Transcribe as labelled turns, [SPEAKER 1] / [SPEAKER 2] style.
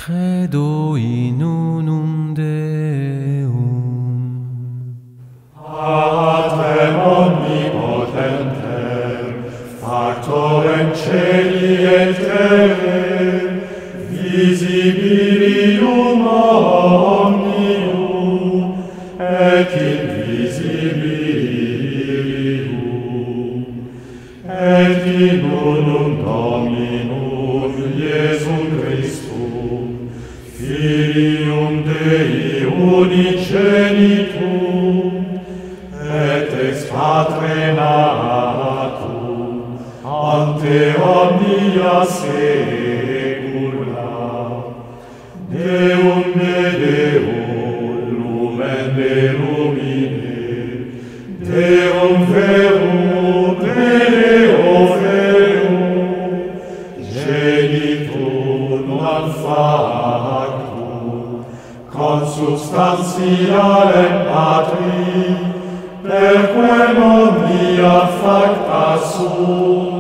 [SPEAKER 1] Credo in unum Deum,
[SPEAKER 2] Patrem omnipotentem, factorem celi et terrae, visibilium omnium, et invisibilium, et in unum Dominum Iesum Christum, Filium Dei unigenitum, et ex Patre natum, ante omnia saecula, Deum de Deum, lumen de lumine, Deum verum de Deo verum, genitum non factum, consubstantialem Patri, per quem omnia facta sunt,